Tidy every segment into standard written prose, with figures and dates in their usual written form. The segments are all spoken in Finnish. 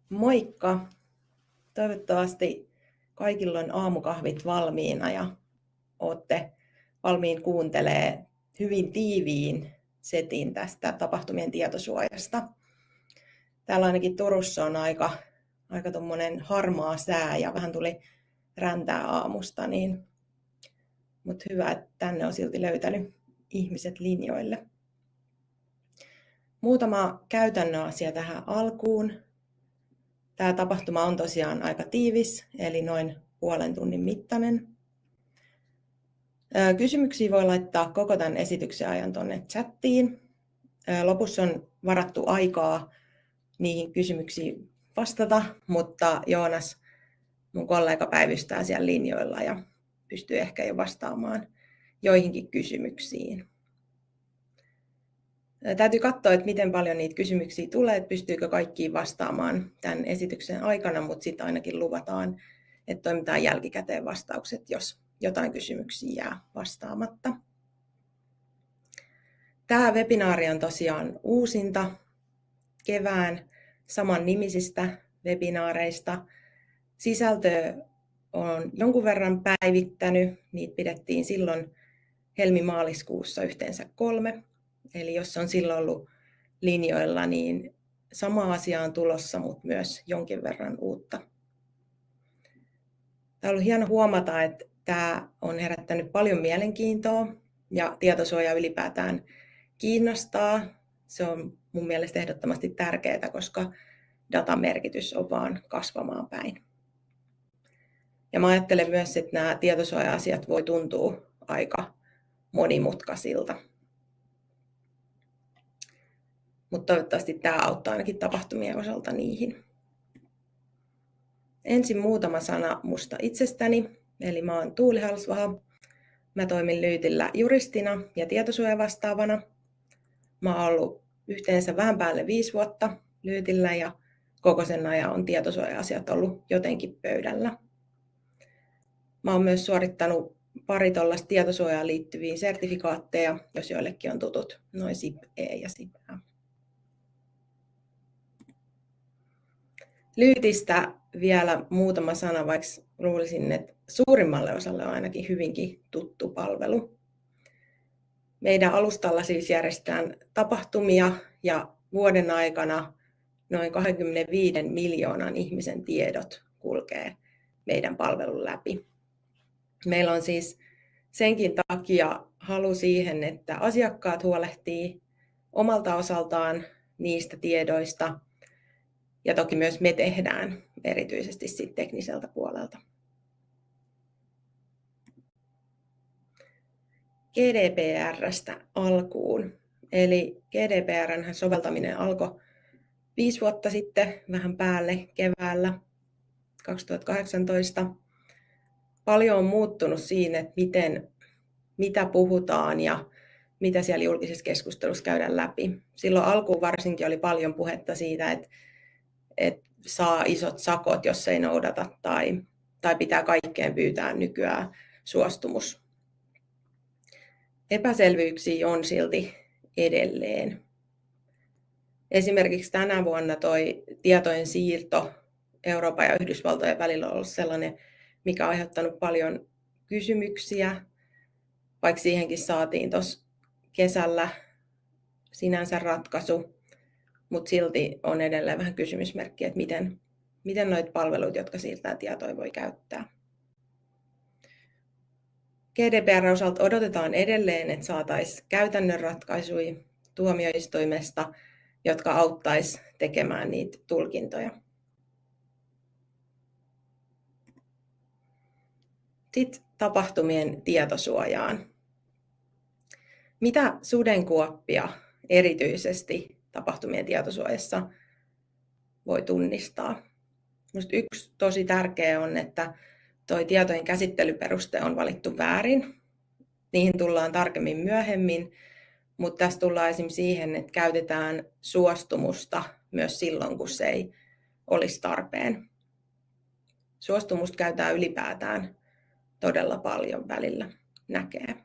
Moikka! Toivottavasti kaikilla on aamukahvit valmiina ja olette valmiin kuuntelemaan hyvin tiiviin setin tästä tapahtumien tietosuojasta. Täällä ainakin Turussa on aika tommonen harmaa sää ja vähän tuli räntää aamusta, mutta hyvä, että tänne on silti löytänyt ihmiset linjoille. Muutama käytännön asia tähän alkuun. Tämä tapahtuma on tosiaan aika tiivis, eli noin puolen tunnin mittainen. Kysymyksiä voi laittaa koko tämän esityksen ajan tuonne chattiin. Lopussa on varattu aikaa niihin kysymyksiin vastata, mutta Joonas, mun kollega, päivystää siellä linjoilla ja pystyy ehkä jo vastaamaan joihinkin kysymyksiin. Täytyy katsoa, että miten paljon niitä kysymyksiä tulee, että pystyykö kaikkiin vastaamaan tämän esityksen aikana, mutta sitten ainakin luvataan, että toimitaan jälkikäteen vastaukset, jos jotain kysymyksiä jää vastaamatta. Tämä webinaari on tosiaan uusinta kevään saman nimisistä webinaareista. Sisältöä on jonkun verran päivittänyt, niitä pidettiin silloin helmi-maaliskuussa yhteensä 3. Eli jos on silloin ollut linjoilla, niin sama asia on tulossa, mutta myös jonkin verran uutta. Tämä on ollut hieno huomata, että tämä on herättänyt paljon mielenkiintoa ja tietosuoja ylipäätään kiinnostaa. Se on mun mielestä ehdottomasti tärkeää, koska datan merkitys on vaan kasvamaan päin. Ja mä ajattelen myös, että nämä tietosuoja-asiat voi tuntua aika monimutkaisilta. Mutta toivottavasti tämä auttaa ainakin tapahtumien osalta niihin. Ensin muutama sana musta itsestäni. Eli mä oon Tuuli Halsvaha. Mä toimin Lyytillä juristina ja tietosuojavastaavana. Mä oon ollut yhteensä vähän päälle 5 vuotta Lyytillä ja koko sen ajan on tietosuoja-asiat ollut jotenkin pöydällä. Mä oon myös suorittanut pari tollaista tietosuojaan liittyviä sertifikaatteja, jos joillekin on tutut, noin SIP-E ja SIP-A. Lyytistä vielä muutama sana, vaikka luulisin, että suurimmalle osalle on ainakin hyvinkin tuttu palvelu. Meidän alustalla siis järjestetään tapahtumia ja vuoden aikana noin 25 miljoonan ihmisen tiedot kulkee meidän palvelun läpi. Meillä on siis senkin takia halu siihen, että asiakkaat huolehtii omalta osaltaan niistä tiedoista. Ja toki myös me tehdään erityisesti sit tekniseltä puolelta. GDPR:stä alkuun. Eli GDPR:n soveltaminen alkoi 5 vuotta sitten, vähän päälle keväällä 2018. Paljon on muuttunut siinä, että mitä puhutaan ja mitä siellä julkisessa keskustelussa käydään läpi. Silloin alkuun varsinkin oli paljon puhetta siitä, että saa isot sakot, jos ei noudata, tai pitää kaikkeen pyytää nykyään suostumus. Epäselvyyksiä on silti edelleen. Esimerkiksi tänä vuonna toi tietojen siirto Euroopan ja Yhdysvaltojen välillä on ollut sellainen, mikä on aiheuttanut paljon kysymyksiä, vaikka siihenkin saatiin tuossa kesällä sinänsä ratkaisu. Mutta silti on edelleen vähän kysymysmerkki, että miten noita palveluita, jotka siirtää tietoja, voi käyttää. GDPR-osalta odotetaan edelleen, että saataisiin käytännön ratkaisuja tuomioistuimesta, jotka auttaisi tekemään niitä tulkintoja. Sitten tapahtumien tietosuojaan. Mitä sudenkuoppia erityisesti tapahtumien tietosuojassa voi tunnistaa? Minusta yksi tosi tärkeä on, että tuo tietojen käsittelyperuste on valittu väärin. Niihin tullaan tarkemmin myöhemmin, mutta tässä tullaan esimerkiksi siihen, että käytetään suostumusta myös silloin, kun se ei olisi tarpeen. Suostumusta käytetään ylipäätään todella paljon välillä, näkee.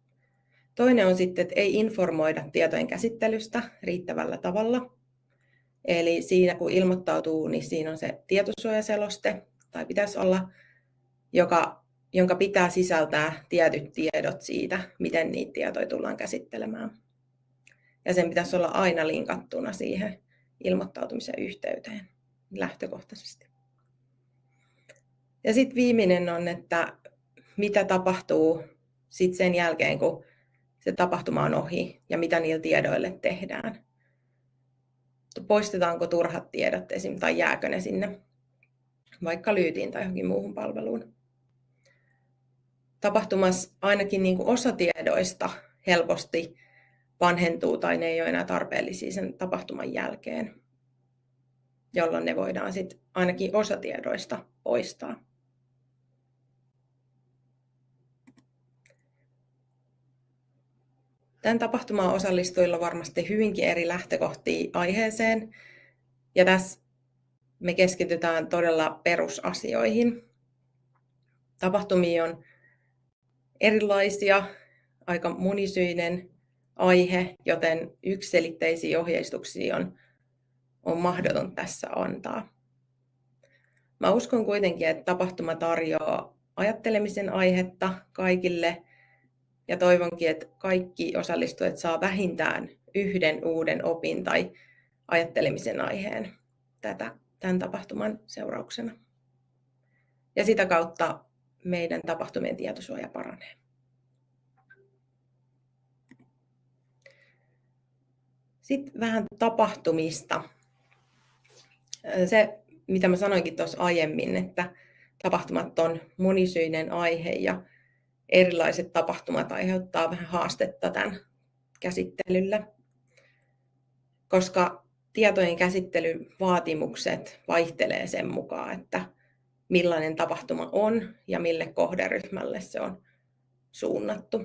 Toinen on sitten, että ei informoida tietojen käsittelystä riittävällä tavalla. Eli siinä kun ilmoittautuu, niin siinä on se tietosuojaseloste, tai pitäisi olla, jonka pitää sisältää tietyt tiedot siitä, miten niitä tietoja tullaan käsittelemään. Ja sen pitäisi olla aina linkattuna siihen ilmoittautumisen yhteyteen lähtökohtaisesti. Ja sitten viimeinen on, että mitä tapahtuu sit sen jälkeen, kun se tapahtuma on ohi ja mitä niillä tiedoille tehdään. Poistetaanko turhat tiedot esim. Tai jääkö ne sinne vaikka Lyytiin tai johonkin muuhun palveluun. Tapahtumassa ainakin niin kuin osa tiedoista helposti vanhentuu tai ne ei ole enää tarpeellisia sen tapahtuman jälkeen, jolloin ne voidaan sitten ainakin osa tiedoista poistaa. Tämän tapahtumaan osallistujilla on varmasti hyvinkin eri lähtökohtia aiheeseen, ja tässä me keskitytään todella perusasioihin. Tapahtumia on erilaisia, aika monisyinen aihe, joten yksiselitteisiä ohjeistuksia on mahdoton tässä antaa. Mä uskon kuitenkin, että tapahtuma tarjoaa ajattelemisen aihetta kaikille, ja toivonkin, että kaikki osallistujat saa vähintään yhden uuden opin tai ajattelemisen aiheen tämän tapahtuman seurauksena. Ja sitä kautta meidän tapahtumien tietosuoja paranee. Sitten vähän tapahtumista. Se, mitä mä sanoinkin tuossa aiemmin, että tapahtumat on monisyinen aihe ja erilaiset tapahtumat aiheuttaa vähän haastetta tämän käsittelylle, koska tietojen käsittelyvaatimukset vaihtelee sen mukaan, että millainen tapahtuma on ja mille kohderyhmälle se on suunnattu.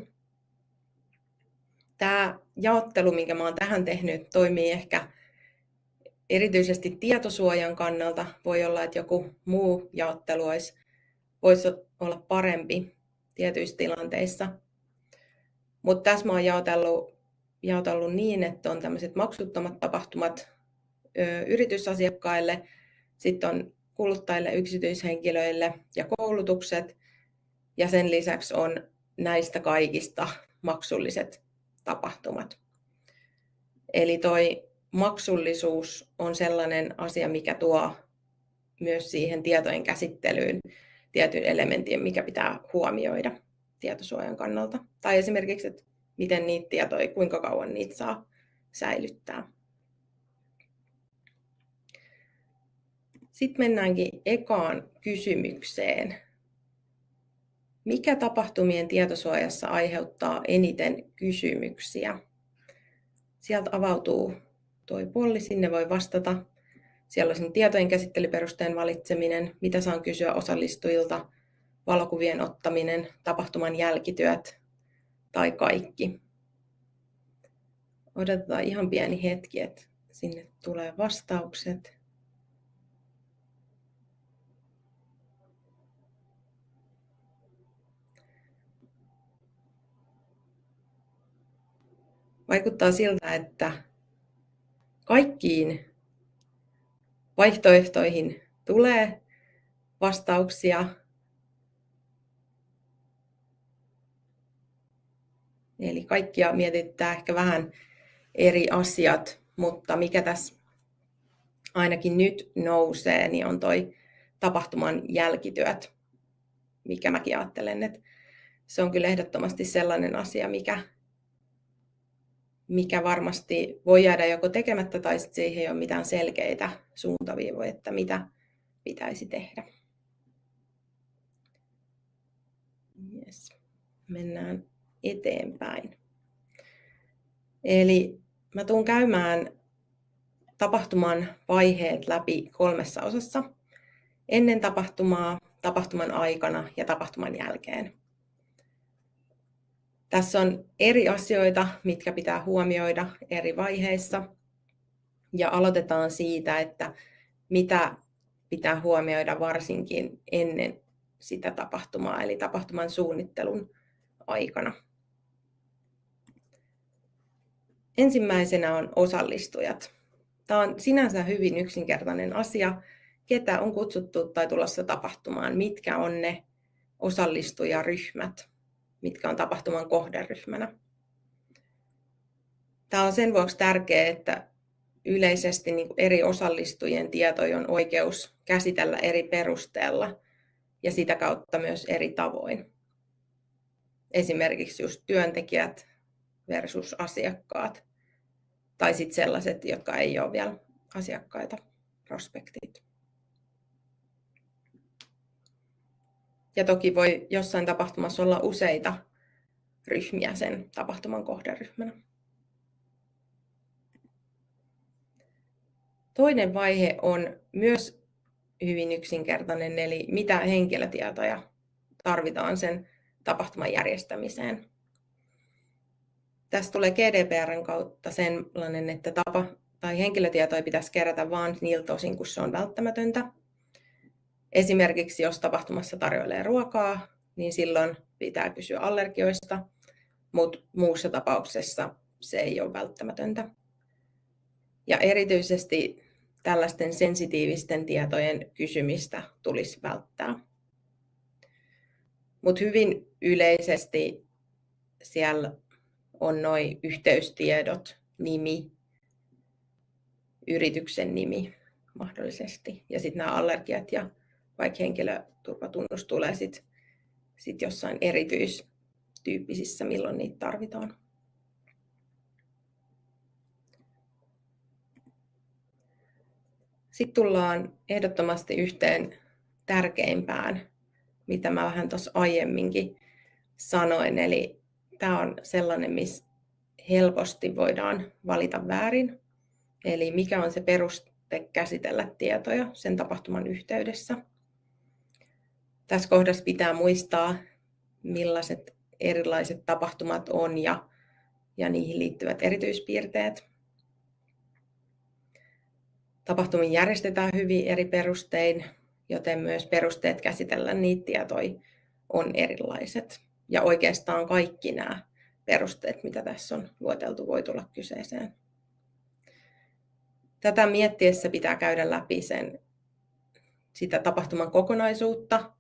Tämä jaottelu, minkä mä olen tähän tehnyt, toimii ehkä erityisesti tietosuojan kannalta. Voi olla, että joku muu jaottelu voisi olla parempi tietyissä tilanteissa. Mutta tässä mä olen jaotellut niin, että on tämmöiset maksuttomat tapahtumat yritysasiakkaille, sitten on kuluttajille, yksityishenkilöille ja koulutukset, ja sen lisäksi on näistä kaikista maksulliset tapahtumat. Eli toi maksullisuus on sellainen asia, mikä tuo myös siihen tietojen käsittelyyn tietyn elementin, mikä pitää huomioida tietosuojan kannalta. Tai esimerkiksi, että miten niitä tietoja, kuinka kauan niitä saa säilyttää. Sitten mennäänkin ekaan kysymykseen. Mikä tapahtumien tietosuojassa aiheuttaa eniten kysymyksiä? Sieltä avautuu tuo polli, sinne voi vastata. Siellä on tietojen käsittelyperusteen valitseminen, mitä saan kysyä osallistujilta, valokuvien ottaminen, tapahtuman jälkityöt tai kaikki. Odotetaan ihan pieni hetki, että sinne tulee vastaukset. Vaikuttaa siltä, että kaikkiin vaihtoehtoihin tulee vastauksia. Eli kaikkia mietittää ehkä vähän eri asiat, mutta mikä tässä ainakin nyt nousee, niin on toi tapahtuman jälkityöt, mikä mäkin ajattelen, että se on kyllä ehdottomasti sellainen asia, mikä varmasti voi jäädä joko tekemättä tai siihen ei ole mitään selkeitä suuntaviivoja, että mitä pitäisi tehdä. Yes. Mennään eteenpäin. Eli mä tuun käymään tapahtuman vaiheet läpi 3 osassa. Ennen tapahtumaa, tapahtuman aikana ja tapahtuman jälkeen. Tässä on eri asioita, mitkä pitää huomioida eri vaiheissa. Ja aloitetaan siitä, että mitä pitää huomioida varsinkin ennen sitä tapahtumaa, eli tapahtuman suunnittelun aikana. Ensimmäisenä on osallistujat. Tämä on sinänsä hyvin yksinkertainen asia, ketä on kutsuttu tai tulossa tapahtumaan, mitkä on ne osallistujaryhmät, mitkä on tapahtuman kohderyhmänä. Tämä on sen vuoksi tärkeää, että yleisesti eri osallistujien tietoja on oikeus käsitellä eri perusteella ja sitä kautta myös eri tavoin. Esimerkiksi just työntekijät versus asiakkaat tai sitten sellaiset, jotka ei ole vielä asiakkaita, prospektit. Ja toki voi jossain tapahtumassa olla useita ryhmiä sen tapahtuman kohderyhmänä. Toinen vaihe on myös hyvin yksinkertainen, eli mitä henkilötietoja tarvitaan sen tapahtuman järjestämiseen. Tässä tulee GDPR:n kautta sellainen, että henkilötietoja pitäisi kerätä vain niiltä osin, kun se on välttämätöntä. Esimerkiksi jos tapahtumassa tarjoilee ruokaa, niin silloin pitää kysyä allergioista, mutta muussa tapauksessa se ei ole välttämätöntä. Ja erityisesti tällaisten sensitiivisten tietojen kysymistä tulisi välttää. Mutta hyvin yleisesti siellä on nuo yhteystiedot, nimi, yrityksen nimi mahdollisesti. Ja sitten nämä allergiat ja vaikka henkilöturvatunnus tulee sit jossain erityistyyppisissä, milloin niitä tarvitaan. Sitten tullaan ehdottomasti yhteen tärkeimpään, mitä mä vähän tuossa aiemminkin sanoin. Eli tämä on sellainen, missä helposti voidaan valita väärin. Eli mikä on se peruste käsitellä tietoja sen tapahtuman yhteydessä. Tässä kohdassa pitää muistaa, millaiset erilaiset tapahtumat on ja niihin liittyvät erityispiirteet. Tapahtumia järjestetään hyvin eri perustein, joten myös perusteet käsitellä niitä tietoja on erilaiset. Ja oikeastaan kaikki nämä perusteet, mitä tässä on lueteltu, voi tulla kyseeseen. Tätä miettiessä pitää käydä läpi sitä tapahtuman kokonaisuutta,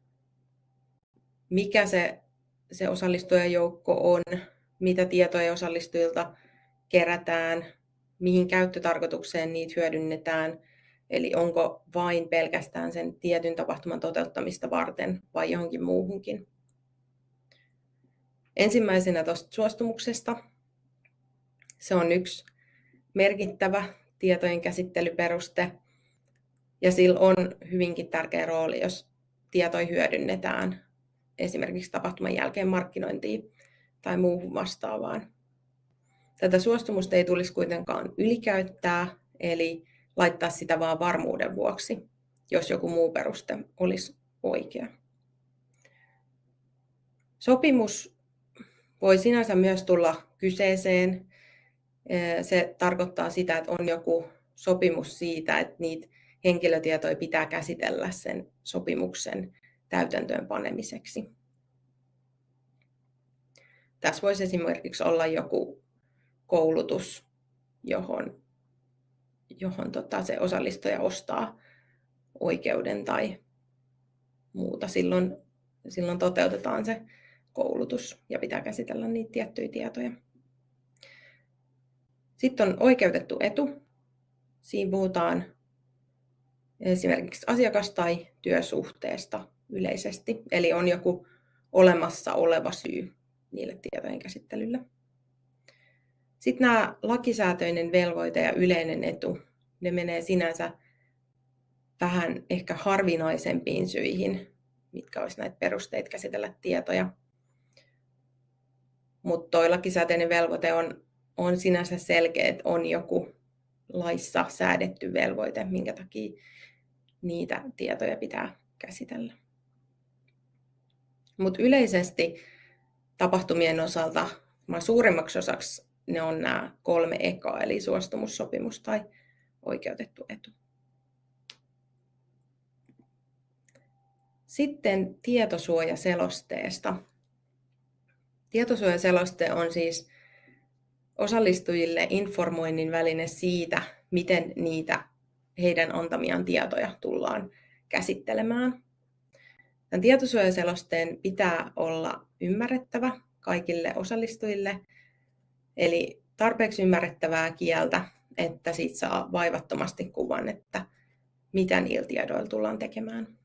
mikä se osallistujajoukko on, mitä tietoja osallistujilta kerätään, mihin käyttötarkoitukseen niitä hyödynnetään, eli onko vain pelkästään sen tietyn tapahtuman toteuttamista varten vai johonkin muuhunkin. Ensimmäisenä tuosta suostumuksesta. Se on yksi merkittävä tietojen käsittelyperuste ja sillä on hyvinkin tärkeä rooli, jos tietoja hyödynnetään esimerkiksi tapahtuman jälkeen markkinointiin tai muuhun vastaavaan. Tätä suostumusta ei tulisi kuitenkaan ylikäyttää, eli laittaa sitä vain varmuuden vuoksi, jos joku muu peruste olisi oikea. Sopimus voi sinänsä myös tulla kyseeseen. Se tarkoittaa sitä, että on joku sopimus siitä, että niitä henkilötietoja pitää käsitellä sen sopimuksen täytäntöön panemiseksi. Tässä voisi esimerkiksi olla joku koulutus, johon se osallistuja ostaa oikeuden tai muuta. Silloin toteutetaan se koulutus ja pitää käsitellä niitä tiettyjä tietoja. Sitten on oikeutettu etu. Siinä puhutaan esimerkiksi asiakas- tai työsuhteesta yleisesti. Eli on joku olemassa oleva syy niille tietojen käsittelylle. Sitten nämä lakisääteinen velvoite ja yleinen etu, ne menee sinänsä vähän ehkä harvinaisempiin syihin, mitkä olisi näitä perusteita käsitellä tietoja. Mutta tuo lakisääteinen velvoite on sinänsä selkeä, että on joku laissa säädetty velvoite, minkä takia niitä tietoja pitää käsitellä. Mutta yleisesti tapahtumien osalta suurimmaksi osaksi ne on nämä 3 ekaa, eli suostumus, sopimus tai oikeutettu etu. Sitten tietosuojaselosteesta. Tietosuojaseloste on siis osallistujille informoinnin väline siitä, miten niitä heidän antamiaan tietoja tullaan käsittelemään. Tämän tietosuojaselosteen pitää olla ymmärrettävä kaikille osallistujille, eli tarpeeksi ymmärrettävää kieltä, että siitä saa vaivattomasti kuvan, että mitä niillä tiedoilla tullaan tekemään.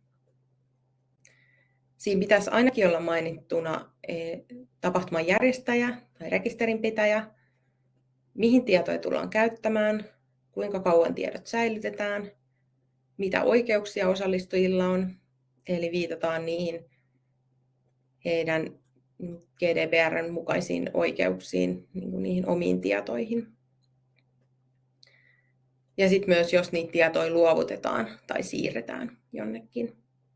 Siinä pitäisi ainakin olla mainittuna tapahtuman järjestäjä tai rekisterinpitäjä, mihin tietoja tullaan käyttämään, kuinka kauan tiedot säilytetään, mitä oikeuksia osallistujilla on, eli viitataan niihin heidän GDPR:n mukaisiin oikeuksiin, niihin omiin tietoihin. Ja sitten myös, jos niitä tietoja luovutetaan tai siirretään jonnekin.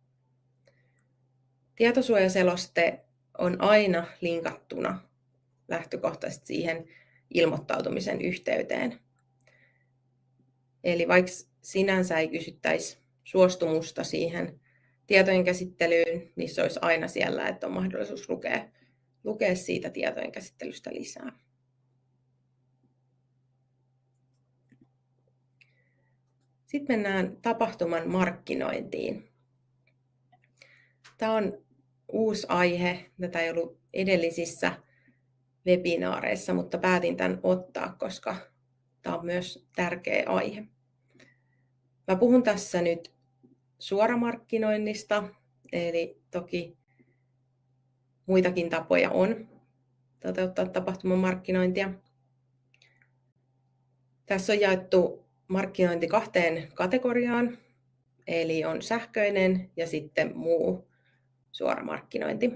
Tietosuojaseloste on aina linkattuna lähtökohtaisesti siihen ilmoittautumisen yhteyteen. Eli vaikka sinänsä ei kysyttäisi suostumusta siihen tietojen käsittelyyn, niin se olisi aina siellä, että on mahdollisuus lukea siitä tietojen käsittelystä lisää. Sitten mennään tapahtuman markkinointiin. Tämä on uusi aihe. Tätä ei ollut edellisissä webinaareissa, mutta päätin tämän ottaa, koska tämä on myös tärkeä aihe. Mä puhun tässä nyt suoramarkkinoinnista, eli toki muitakin tapoja on toteuttaa tapahtuman markkinointia. Tässä on jaettu markkinointi 2 kategoriaan, eli on sähköinen ja sitten muu suoramarkkinointi.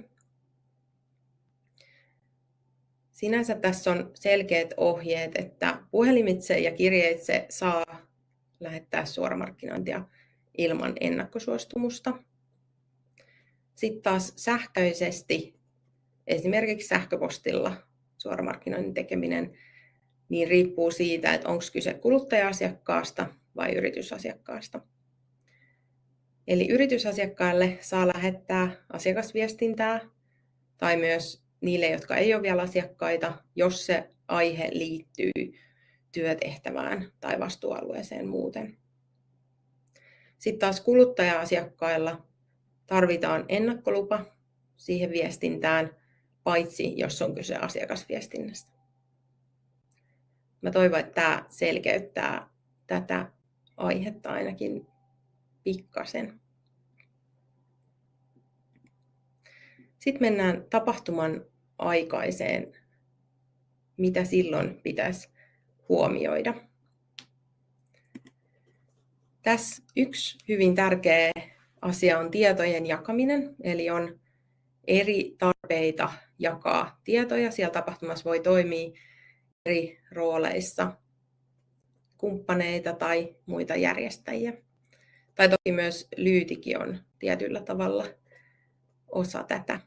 Sinänsä tässä on selkeät ohjeet, että puhelimitse ja kirjeitse saa lähettää suoramarkkinointia ilman ennakkosuostumusta. Sitten taas sähköisesti, esimerkiksi sähköpostilla suoramarkkinoinnin tekeminen, niin riippuu siitä, että onko kyse kuluttaja-asiakkaasta vai yritysasiakkaasta. Eli yritysasiakkaille saa lähettää asiakasviestintää tai myös niille, jotka ei ole vielä asiakkaita, jos se aihe liittyy työtehtävään tai vastuualueeseen muuten. Sitten taas kuluttaja-asiakkailla tarvitaan ennakkolupa siihen viestintään, paitsi jos on kyse asiakasviestinnästä. Mä toivon, että tämä selkeyttää tätä aihetta ainakin pikkasen. Sitten mennään tapahtuman aikaiseen, mitä silloin pitäisi huomioida. Tässä yksi hyvin tärkeä asia on tietojen jakaminen, eli on eri tarpeita jakaa tietoja. Siellä tapahtumassa voi toimia eri rooleissa kumppaneita tai muita järjestäjiä. Tai toki myös Lyytikin on tietyllä tavalla osa tätä.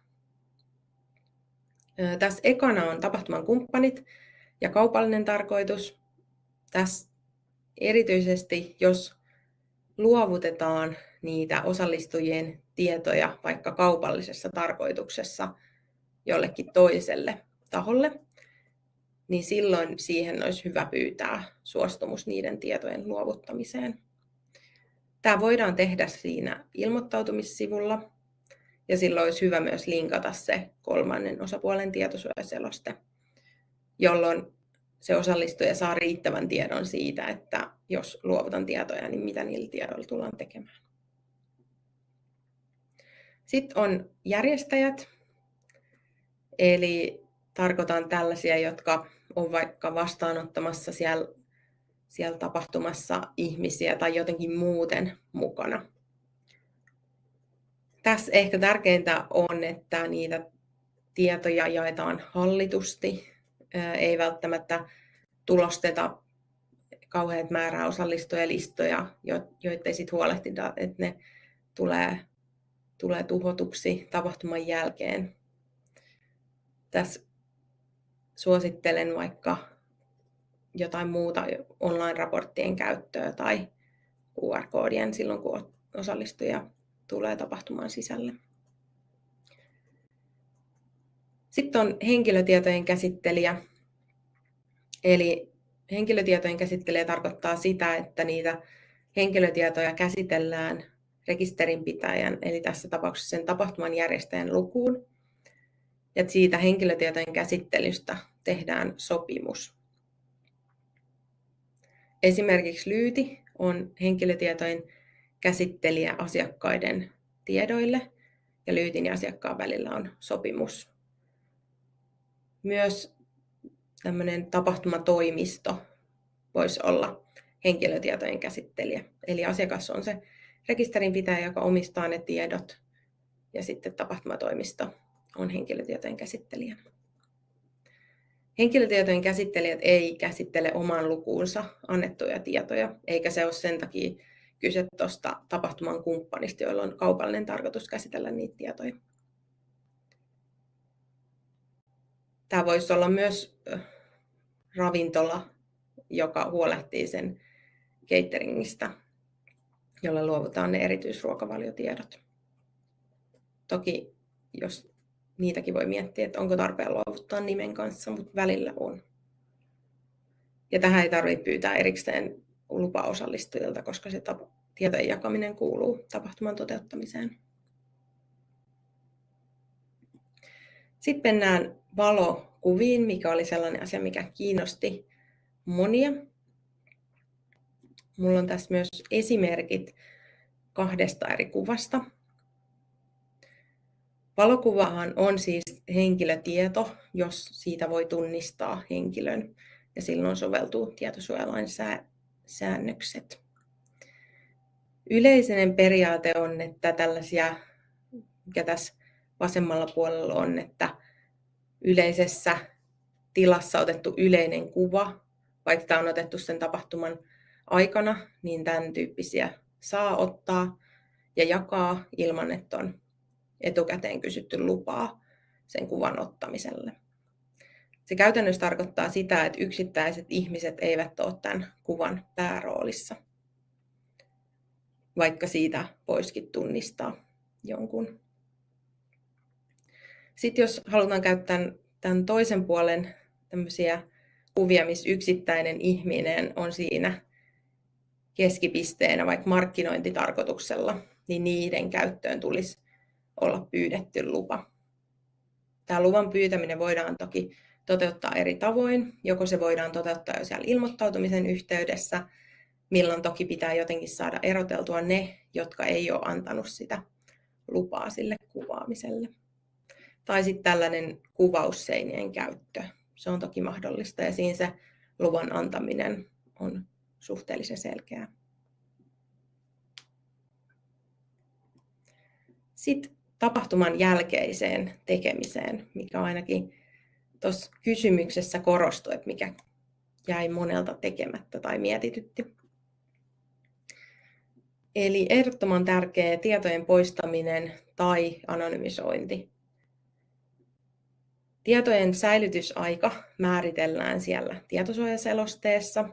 Tässä ekana on tapahtuman kumppanit ja kaupallinen tarkoitus. Tässä erityisesti, jos luovutetaan niitä osallistujien tietoja vaikka kaupallisessa tarkoituksessa jollekin toiselle taholle, niin silloin siihen olisi hyvä pyytää suostumus niiden tietojen luovuttamiseen. Tämä voidaan tehdä siinä ilmoittautumissivulla ja silloin olisi hyvä myös linkata se 3. osapuolen tietosuojaseloste, jolloin se osallistuja saa riittävän tiedon siitä, että jos luovutan tietoja, niin mitä niillä tiedoilla tullaan tekemään. Sitten on järjestäjät, eli tarkoitan tällaisia, jotka on vaikka vastaanottamassa siellä tapahtumassa ihmisiä tai jotenkin muuten mukana. Tässä ehkä tärkeintä on, että niitä tietoja jaetaan hallitusti. Ei välttämättä tulosteta kauheat määrää osallistujalistoja, joita ei sitten huolehtida, että ne tulee tuhotuksi tapahtuman jälkeen. Tässä suosittelen vaikka jotain muuta online-raporttien käyttöä tai QR-koodien silloin, kun osallistuja tulee tapahtumaan sisälle. Sitten on henkilötietojen käsittelijä. Eli henkilötietojen käsittelijä tarkoittaa sitä, että niitä henkilötietoja käsitellään rekisterinpitäjän, eli tässä tapauksessa sen tapahtuman järjestäjän lukuun, ja siitä henkilötietojen käsittelystä tehdään sopimus. Esimerkiksi Lyyti on henkilötietojen käsittelijä asiakkaiden tiedoille, ja Lyytin ja asiakkaan välillä on sopimus. Myös tämmöinen tapahtumatoimisto voisi olla henkilötietojen käsittelijä. Eli asiakas on se rekisterinpitäjä, joka omistaa ne tiedot, ja sitten tapahtumatoimisto on henkilötietojen käsittelijä. Henkilötietojen käsittelijät ei käsittele oman lukuunsa annettuja tietoja, eikä se ole sen takia kyse tuosta tapahtuman kumppanista, jolla on kaupallinen tarkoitus käsitellä niitä tietoja. Tämä voisi olla myös ravintola, joka huolehtii sen cateringista, jolla luovutaan ne erityisruokavaliotiedot. Toki jos niitäkin voi miettiä, että onko tarpeen luovuttaa nimen kanssa, mutta välillä on. Ja tähän ei tarvitse pyytää erikseen lupaosallistujilta, koska se tietojen jakaminen kuuluu tapahtuman toteuttamiseen. Sitten mennään valokuviin, mikä oli sellainen asia, mikä kiinnosti monia. Mulla on tässä myös esimerkit 2 eri kuvasta. Valokuvahan on siis henkilötieto, jos siitä voi tunnistaa henkilön, ja silloin soveltuu tietosuojalain säännökset. Yleinen periaate on, että tällaisia, mikä tässä vasemmalla puolella on, että yleisessä tilassa otettu yleinen kuva, vaikka tämä on otettu sen tapahtuman aikana, niin tämän tyyppisiä saa ottaa ja jakaa ilman, että on etukäteen kysytty lupaa sen kuvan ottamiselle. Se käytännössä tarkoittaa sitä, että yksittäiset ihmiset eivät ole tämän kuvan pääroolissa, vaikka siitä voisikin tunnistaa jonkun. Sitten jos halutaan käyttää tämän toisen puolen tämmöisiä kuvia, missä yksittäinen ihminen on siinä keskipisteenä vaikka markkinointitarkoituksella, niin niiden käyttöön tulisi olla pyydetty lupa. Tämä luvan pyytäminen voidaan toki toteuttaa eri tavoin. Joko se voidaan toteuttaa jo siellä ilmoittautumisen yhteydessä, milloin toki pitää jotenkin saada eroteltua ne, jotka ei ole antanut sitä lupaa sille kuvaamiselle. Tai sitten tällainen kuvausseinien käyttö. Se on toki mahdollista ja siinä se luvan antaminen on suhteellisen selkeää. Sitten tapahtuman jälkeiseen tekemiseen, mikä ainakin tuossa kysymyksessä korostui, että mikä jäi monelta tekemättä tai mietitytti. Eli ehdottoman tärkeä tietojen poistaminen tai anonymisointi. Tietojen säilytysaika määritellään siellä tietosuojaselosteessa.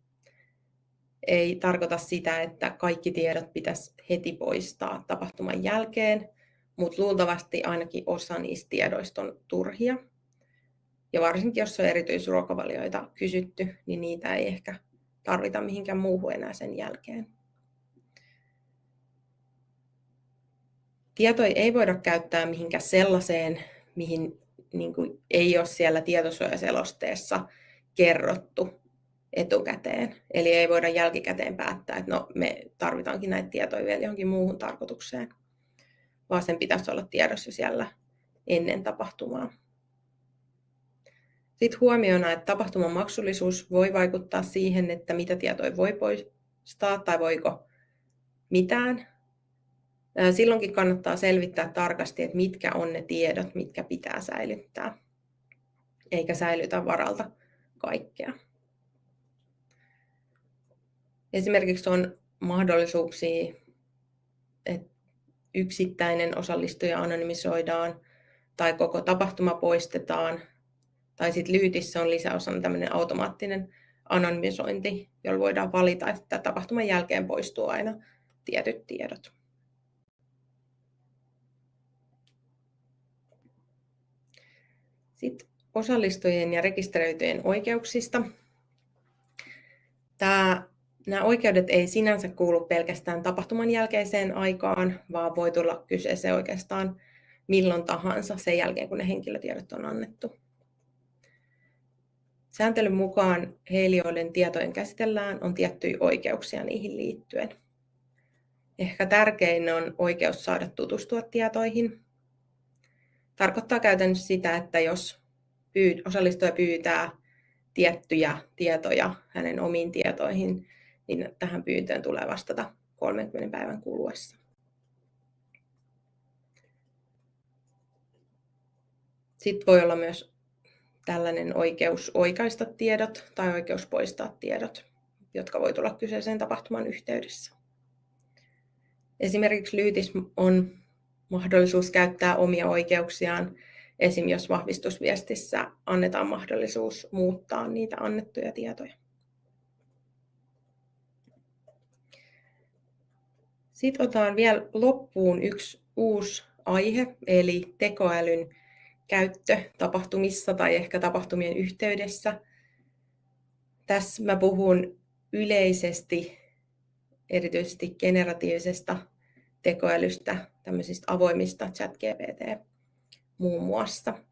Ei tarkoita sitä, että kaikki tiedot pitäisi heti poistaa tapahtuman jälkeen, mutta luultavasti ainakin osa niistä tiedoista on turhia. Ja varsinkin jos on erityisruokavalioita kysytty, niin niitä ei ehkä tarvita mihinkään muuhun enää sen jälkeen. Tietoja ei voida käyttää mihinkään sellaiseen, mihin ei ole siellä tietosuojaselosteessa kerrottu etukäteen. Eli ei voida jälkikäteen päättää, että no, me tarvitaankin näitä tietoja vielä johonkin muuhun tarkoitukseen, vaan sen pitäisi olla tiedossa siellä ennen tapahtumaa. Sitten huomiona, että tapahtuman maksullisuus voi vaikuttaa siihen, että mitä tietoja voi poistaa tai voiko mitään. Silloinkin kannattaa selvittää tarkasti, että mitkä on ne tiedot, mitkä pitää säilyttää, eikä säilytä varalta kaikkea. Esimerkiksi on mahdollisuuksia, että yksittäinen osallistuja anonymisoidaan tai koko tapahtuma poistetaan. Tai sitten Lyytissä on lisäosana tämmöinen automaattinen anonymisointi, jolla voidaan valita, että tapahtuman jälkeen poistuu aina tietyt tiedot. Sitten osallistujien ja rekisteröityjen oikeuksista. Nämä oikeudet ei sinänsä kuulu pelkästään tapahtuman jälkeiseen aikaan, vaan voi tulla kyseeseen oikeastaan milloin tahansa sen jälkeen, kun ne henkilötiedot on annettu. Sääntelyn mukaan heille, joiden tietojen käsitellään, on tiettyjä oikeuksia niihin liittyen. Ehkä tärkein on oikeus saada tutustua tietoihin. Tarkoittaa käytännössä sitä, että jos osallistuja pyytää tiettyjä tietoja hänen omiin tietoihin, niin tähän pyyntöön tulee vastata 30 päivän kuluessa. Sitten voi olla myös tällainen oikeus oikaista tiedot tai oikeus poistaa tiedot, jotka voi tulla kyseiseen tapahtuman yhteydessä. Esimerkiksi Lyytis on mahdollisuus käyttää omia oikeuksiaan, esim. Jos vahvistusviestissä annetaan mahdollisuus muuttaa niitä annettuja tietoja. Sitten otetaan vielä loppuun yksi uusi aihe, eli tekoälyn käyttö tapahtumissa tai ehkä tapahtumien yhteydessä. Tässä mä puhun yleisesti, erityisesti generatiivisesta tekoälystä, tämmöisistä avoimista ChatGPT muun muassa.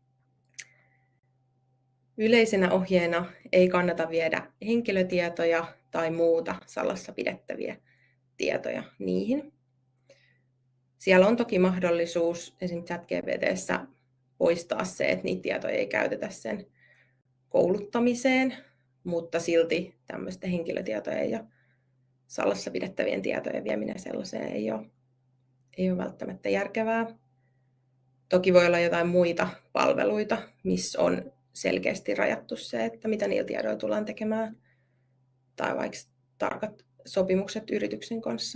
Yleisenä ohjeena ei kannata viedä henkilötietoja tai muuta salassa pidettäviä tietoja niihin. Siellä on toki mahdollisuus esimerkiksi ChatGPT:ssä poistaa se, että niitä tietoja ei käytetä sen kouluttamiseen, mutta silti tämmöisten henkilötietojen ja salassa pidettävien tietojen vieminen sellaiseen ei ole välttämättä järkevää. Toki voi olla jotain muita palveluita, missä on selkeästi rajattu se, että mitä niillä tiedoilla tullaan tekemään, tai vaikka tarkat sopimukset yrityksen kanssa.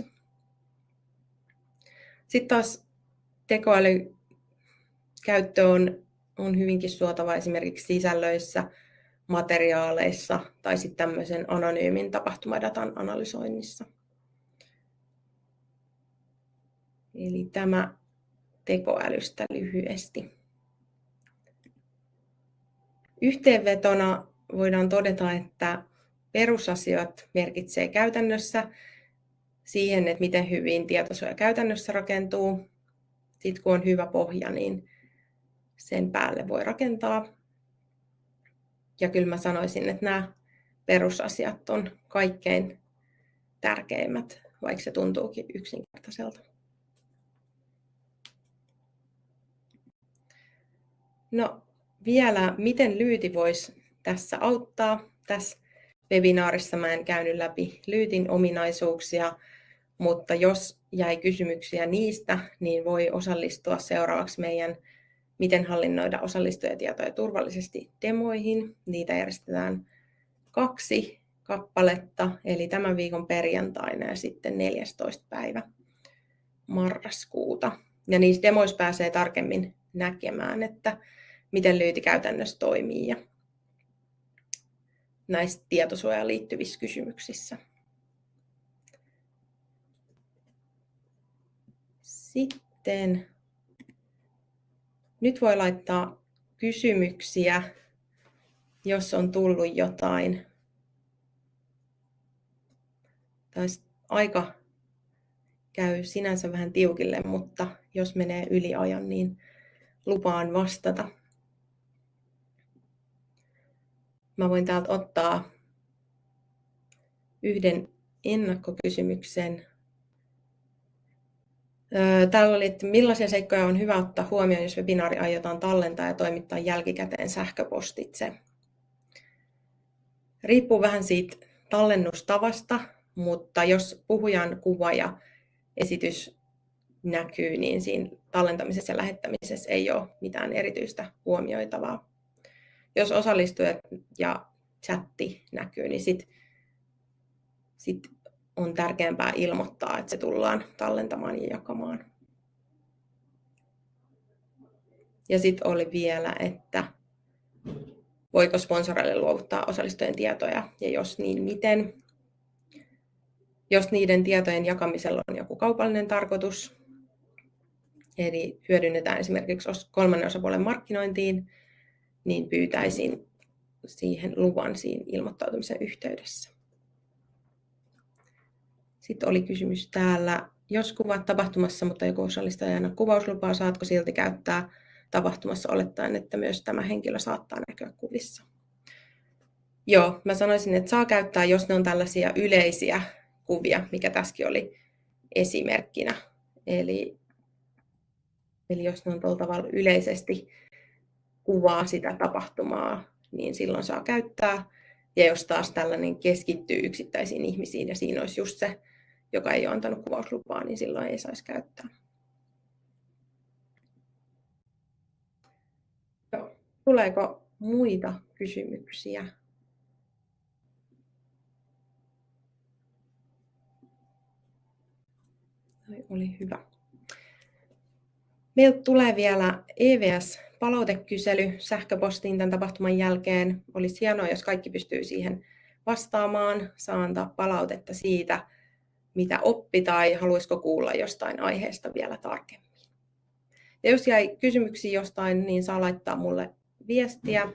Sitten taas tekoälykäyttö on hyvinkin suotava esimerkiksi sisällöissä, materiaaleissa tai sitten tämmöisen anonyymin tapahtumadatan analysoinnissa. Eli tämä tekoälystä lyhyesti. Yhteenvetona voidaan todeta, että perusasiat merkitsee käytännössä siihen, että miten hyvin tietosuoja käytännössä rakentuu. Sitten kun on hyvä pohja, niin sen päälle voi rakentaa. Ja kyllä mä sanoisin, että nämä perusasiat on kaikkein tärkeimmät, vaikka se tuntuukin yksinkertaiselta. No vielä, miten Lyyti voisi tässä auttaa? Tässä webinaarissa mä en käynyt läpi Lyytin ominaisuuksia, mutta jos jäi kysymyksiä niistä, niin voi osallistua seuraavaksi meidän Miten hallinnoida osallistujatietoja turvallisesti demoihin. Niitä järjestetään 2 kappaletta, eli tämän viikon perjantaina ja sitten 14. päivä marraskuuta. Ja niissä demoissa pääsee tarkemmin näkemään, että miten Lyyti käytännössä toimii ja näissä tietosuojaan liittyvissä kysymyksissä. Sitten nyt voi laittaa kysymyksiä, jos on tullut jotain. Aika käy sinänsä vähän tiukille, mutta jos menee yli ajan, niin lupaan vastata. Mä voin täältä ottaa yhden ennakkokysymyksen. Täällä oli, että millaisia seikkoja on hyvä ottaa huomioon, jos webinaari aiotaan tallentaa ja toimittaa jälkikäteen sähköpostitse. Riippuu vähän siitä tallennustavasta, mutta jos puhujan kuva ja esitys näkyy, niin siinä tallentamisessa ja lähettämisessä ei ole mitään erityistä huomioitavaa. Jos osallistujat ja chatti näkyy, niin sit on tärkeämpää ilmoittaa, että se tullaan tallentamaan ja jakamaan. Ja sitten oli vielä, että voiko sponsoreille luovuttaa osallistujien tietoja ja jos niin, miten. Jos niiden tietojen jakamisella on joku kaupallinen tarkoitus, eli hyödynnetään esimerkiksi kolmannen osapuolen markkinointiin, niin pyytäisin siihen luvan siinä ilmoittautumisen yhteydessä. Sitten oli kysymys täällä, jos kuvaat tapahtumassa, mutta joku osallistuja ei anna kuvauslupaa, saatko silti käyttää tapahtumassa olettaen, että myös tämä henkilö saattaa näkyä kuvissa? Joo, mä sanoisin, että saa käyttää, jos ne on tällaisia yleisiä kuvia, mikä tässäkin oli esimerkkinä. Eli jos ne on tuolla tavalla yleisesti kuvaa sitä tapahtumaa, niin silloin saa käyttää. Ja jos taas tällainen keskittyy yksittäisiin ihmisiin ja siinä olisi just se, joka ei ole antanut kuvauslupaa, niin silloin ei saisi käyttää. Joo. Tuleeko muita kysymyksiä? Oli hyvä. Meiltä tulee vielä EVS-palautekysely sähköpostiin tämän tapahtuman jälkeen. Olisi hienoa, jos kaikki pystyy siihen vastaamaan. Saa antaa palautetta siitä, mitä oppi tai haluaisiko kuulla jostain aiheesta vielä tarkemmin. Ja jos jäi kysymyksiä jostain, niin saa laittaa mulle viestiä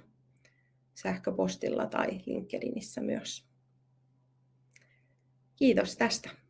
sähköpostilla tai LinkedInissä myös. Kiitos tästä.